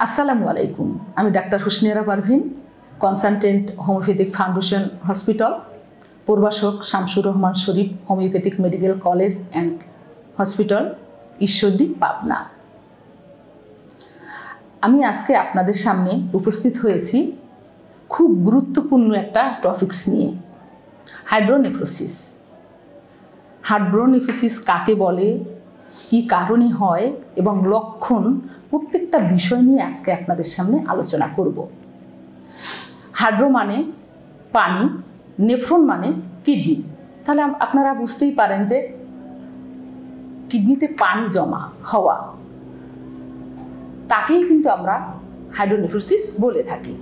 আসসালামু আলাইকুম। আমি doctor Husniara Parvin, consultant homeopathic foundation hospital, প্রভাষক Shamsur Rahman Sharif homeopathic medical college and hospital, Ishwardi, Pabna. আমি আজকে আপনাদের সামনে উপস্থিত হয়েছি খুব গুরুত্বপূর্ণ একটা টপিকস নিয়ে, হাইড্রোনেফ্রোসিস। হাইড্রোনেফ্রোসিস কাকে বলে, কি কারণে হয় এবং লক্ষণ, প্রত্যেকটা বিষয় নিয়ে আজকে আপনাদের সামনে আলোচনা করব। হাইড্রো মানে পানি, নেফ্রন মানে কিডনি। তাহলে আপনারা বুঝতেই পারেন যে কিডনিতে পানি জমা হওয়া, তাকেই কিন্তু আমরা হাইড্রোনেফ্রোসিস বলে থাকি।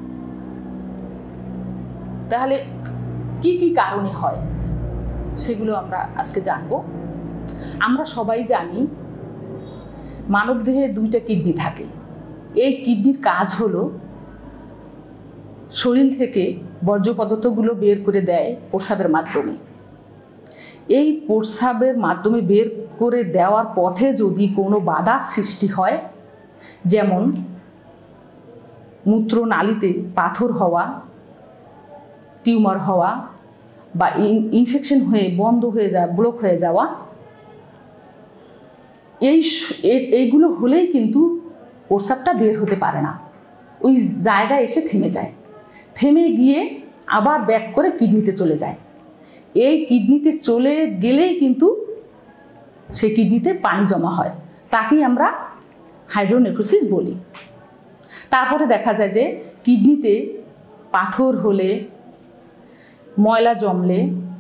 তাহলে কি কি কারণে হয় সেগুলো আমরা আজকে জানব। আমরা সবাই জানি মানবদেহে দুইটা কিডনি থাকে। এই কিডনির কাজ হলো শরীর থেকে বর্জ্য পদার্থগুলো বের করে দেয় প্রস্রাবের মাধ্যমে। এই প্রস্রাবের মাধ্যমে বের করে দেওয়ার পথে যদি কোনো বাধার সৃষ্টি হয়, যেমন মূত্রনালীতে পাথর হওয়া, টিউমার হওয়া বা ইনফেকশন হয়ে বন্ধ হয়ে যাওয়া, ব্লক হয়ে যাওয়া, এইগুলো হলেই কিন্তু প্রস্রাবটা বের হতে পারে না, ওই জায়গায় এসে থেমে যায়। থেমে গিয়ে আবার ব্যাক করে কিডনিতে চলে যায়। এই কিডনিতে চলে গেলেই কিন্তু সেই কিডনিতে পানি জমা হয়, তাকেই আমরা হাইড্রোনেফ্রোসিস বলি। তারপরে দেখা যায় যে কিডনিতে পাথর হলে, ময়লা জমলে,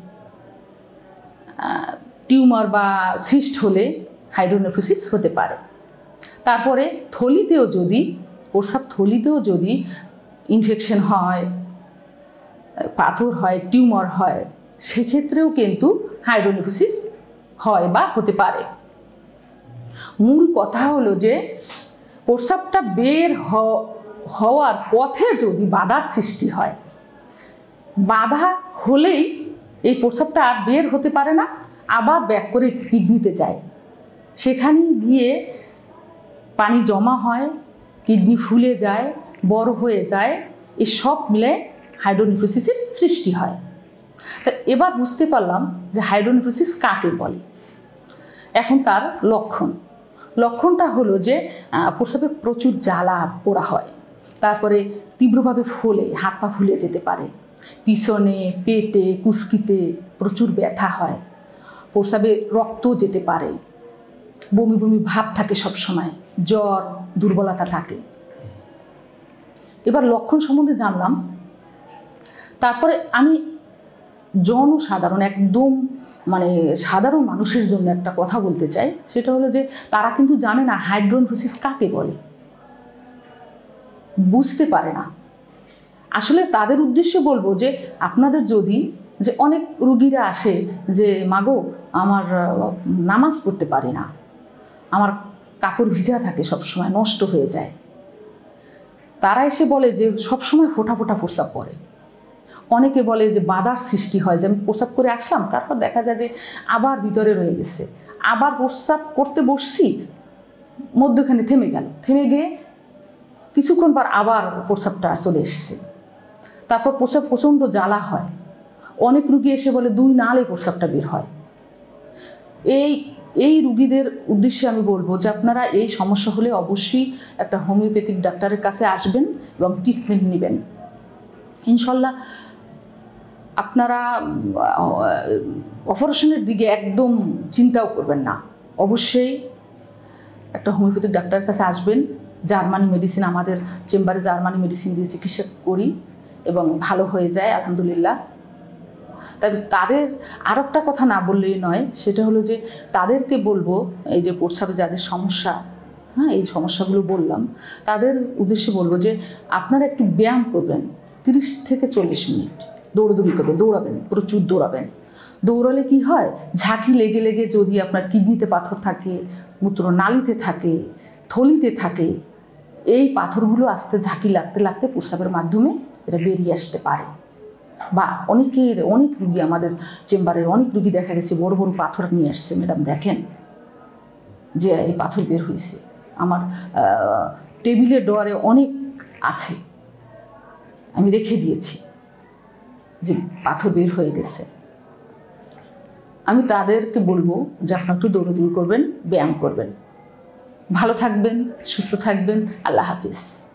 টিউমার বা সিস্ট হলে হাইড্রোনেফ্রোসিস হতে পারে। তারপরে থলিতেও যদি, প্রস্রাব থলিতেও যদি ইনফেকশন হয়, পাথর হয়, টিউমার হয়, সেক্ষেত্রেও কিন্তু হাইড্রোনেফ্রোসিস হয় বা হতে পারে। মূল কথা হলো যে প্রস্রাবটা বের হওয়ার পথে যদি বাধার সৃষ্টি হয়, বাধা হলেই এই প্রস্রাবটা আর বের হতে পারে না, আবার ব্যাক করে কিডনিতে যায়। সেখানে গিয়ে পানি জমা হয়, কিডনি ফুলে যায়, বড় হয়ে যায়, এই সব মিলে হাইড্রোনেফ্রোসিসের সৃষ্টি হয়। তা এবার বুঝতে পারলাম যে হাইড্রোনেফ্রোসিস কাকে বলে। এখন তার লক্ষণটা হলো যে প্রস্রাবে প্রচুর জ্বালা পোড়া হয়, তারপরে তীব্রভাবে ফোলে, হাত পা ফুলে যেতে পারে, পিছনে, পেটে, কুস্কিতে প্রচুর ব্যথা হয়, প্রস্রাবে রক্ত যেতে পারে, বমি বমি ভাব থাকে সবসময়, জ্বর, দুর্বলতা থাকে। এবার লক্ষণ সম্বন্ধে জানলাম। তারপরে আমি জনসাধারণ, একদম সাধারণ মানুষের জন্য একটা কথা বলতে চাই। সেটা হলো যে তারা কিন্তু জানে না হাইড্রোনেফ্রোসিস কাকে বলে, বুঝতে পারে না। আসলে তাদের উদ্দেশ্যে বলবো যে আপনাদের যদি, যে অনেক রুগীরা আসে যে মাগো আমার নামাজ পড়তে পারি না, আমার কাপড় ভিজা থাকে, সবসময় নষ্ট হয়ে যায়। তারা এসে বলে যে সবসময় ফোঁটা ফোঁটা প্রস্রাব পড়ে। অনেকে বলে যে বাধার সৃষ্টি হয়, যে আমি প্রস্রাব করে আসলাম, তারপর দেখা যায় যে আবার ভিতরে রয়ে গেছে, আবার প্রস্রাব করতে বসছি, মধ্যখানে থেমে গেল, থেমে গিয়ে কিছুক্ষণ পর আবার প্রস্রাবটা চলে এসছে। তারপর প্রস্রাব প্রচণ্ড জ্বালা হয়। অনেক রুগী এসে বলে 2 নালে প্রস্রাবটা বের হয়। এই রুগীদের উদ্দেশ্যে আমি বলবো যে আপনারা এই সমস্যা হলে অবশ্যই একটা হোমিওপ্যাথিক ডাক্তারের কাছে আসবেন এবং ট্রিটমেন্ট নেবেন। ইনশাল্লাহ আপনারা অপারেশনের দিকে একদম চিন্তাও করবেন না। অবশ্যই একটা হোমিওপ্যাথিক ডাক্তারের কাছে আসবেন। জার্মানি মেডিসিন, আমাদের চেম্বারে জার্মানি মেডিসিন দিয়ে চিকিৎসা করি এবং ভালো হয়ে যায় আলহামদুলিল্লাহ। তাই তাদের আর একটা কথা না বললেই নয়, সেটা হলো যে তাদেরকে বলবো, এই যে প্রস্রাবে যাদের সমস্যা, এই সমস্যাগুলো বললাম, তাদের উদ্দেশ্যে বলবো যে আপনারা একটু ব্যায়াম করবেন, 30 থেকে 40 মিনিট দৌড়াদৌড়ি করবেন, দৌড়াবেন, প্রচুর দৌড়াবেন। দৌড়ালে কি হয়, ঝাঁকি লেগে লেগে যদি আপনার কিডনিতে পাথর থাকে, মূত্রনালীতে থাকে, থলিতে থাকে, এই পাথরগুলো আস্তে ঝাঁকি লাগতে লাগতে প্রস্রাবের মাধ্যমে এটা বেরিয়ে আসতে পারে। বা অনেক রুগী, আমাদের চেম্বারের অনেক রুগী দেখা গেছে বড় বড় পাথর নিয়ে আসছে, ম্যাডাম দেখেন যে এই পাথর বের হয়েছে, আমার টেবিলের ডোয়ারে অনেক আছে, আমি রেখে দিয়েছি, যে পাথর বের হয়ে গেছে। আমি তাদেরকে বলবো যে আপনারা একটু দৌড়াদৌড়ি করবেন, ব্যায়াম করবেন। ভালো থাকবেন, সুস্থ থাকবেন। আল্লাহ হাফিজ।